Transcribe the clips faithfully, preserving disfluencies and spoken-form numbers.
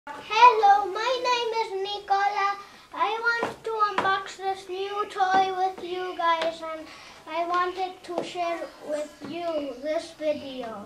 Hello, my name is Nicola. I want to unbox this new toy with you guys, and I wanted to share with you this video.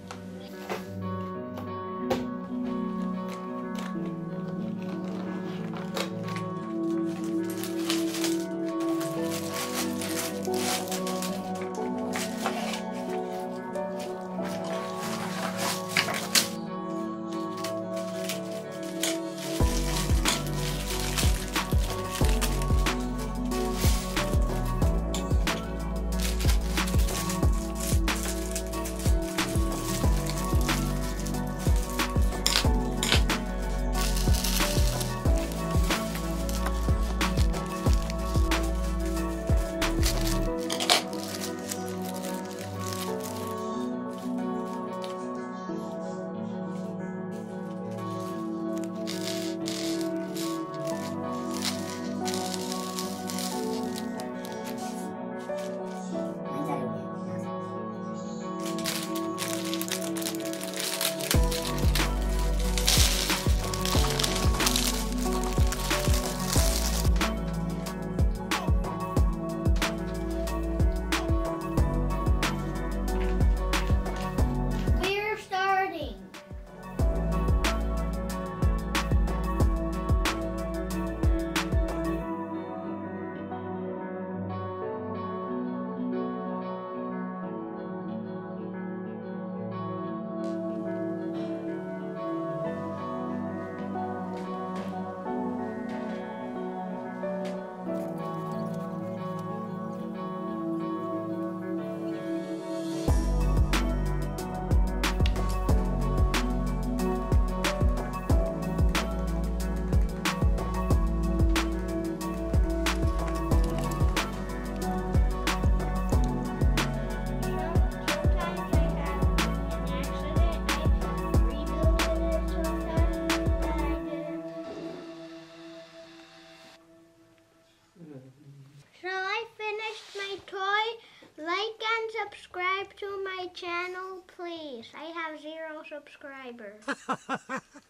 So I finished my toy. Like and subscribe to my channel, please. I have zero subscribers.